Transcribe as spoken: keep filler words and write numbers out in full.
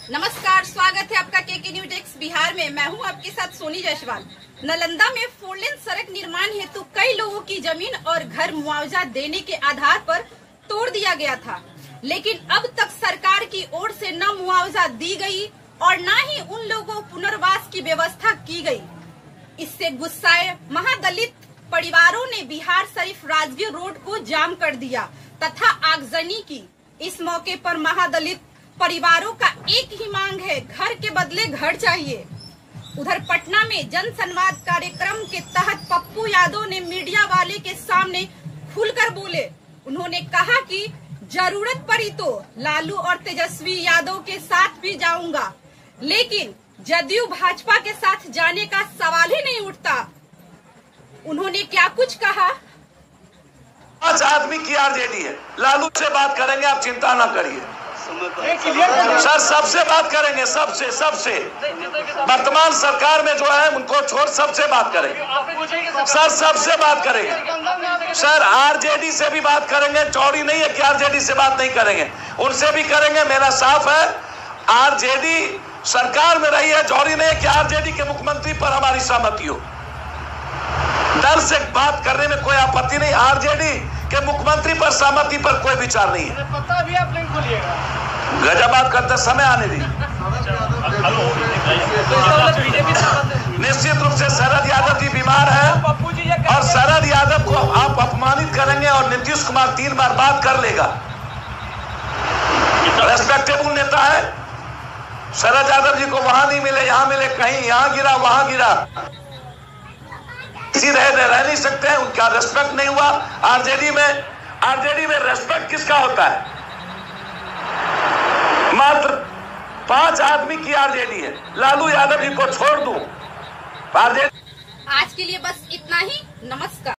नमस्कार, स्वागत है आपका केके न्यूज एक्स बिहार में। मैं हूं आपके साथ सोनी जायसवाल। नालंदा में फोर लेन सड़क निर्माण हेतु कई लोगों की जमीन और घर मुआवजा देने के आधार पर तोड़ दिया गया था, लेकिन अब तक सरकार की ओर से न मुआवजा दी गई और न ही उन लोगों को पुनर्वास की व्यवस्था की गई। इससे गुस्साए महादलित परिवारों ने बिहार शरीफ राजगीर रोड को जाम कर दिया तथा आगजनी की। इस मौके पर महादलित परिवारों का एक ही मांग है, घर के बदले घर चाहिए। उधर पटना में जन संवाद कार्यक्रम के तहत पप्पू यादव ने मीडिया वाले के सामने खुलकर बोले। उन्होंने कहा कि जरूरत पड़ी तो लालू और तेजस्वी यादव के साथ भी जाऊंगा, लेकिन जदयू भाजपा के साथ जाने का सवाल ही नहीं उठता। उन्होंने क्या कुछ कहा। पांच आदमी की आरजेडी है, लालू से बात करेंगे, आप चिंता ना करिए सर, सबसे बात करेंगे, सबसे सबसे वर्तमान सरकार में जो है उनको छोड़ सबसे बात करेंगे सर, सबसे बात करेंगे सर। आरजेडी से भी बात करेंगे, चौड़ी नहीं है कि आरजेडी से बात नहीं करेंगे, उनसे भी करेंगे। मेरा साफ है, आरजेडी सरकार में रही है, चौड़ी नहीं है कि आरजेडी के मुख्यमंत्री पर हमारी सहमति हो। डर से बात करने में कोई आपत्ति नहीं, आरजेडी के मुख्यमंत्री पर सहमति पर कोई विचार नहीं है। पता भी आप नहीं खोलिएगा, गजब बात करते समय आने दी। निश्चित रूप से शरद यादव जी बीमार है और शरद यादव को आप अपमानित करेंगे और नीतीश कुमार तीन बार बात कर लेगा। रेस्पेक्टेबल नेता है, शरद यादव जी को वहां नहीं मिले, यहाँ मिले, कहीं यहाँ गिरा वहां गिरा, इसी रह, रह नहीं सकते हैं। उनका रेस्पेक्ट नहीं हुआ। आरजेडी में आरजेडी में रेस्पेक्ट किसका होता है? मात्र पांच आदमी की आरजेडी है, लालू यादव जी को छोड़ दूं। आरजेडी आज के लिए बस इतना ही। नमस्कार।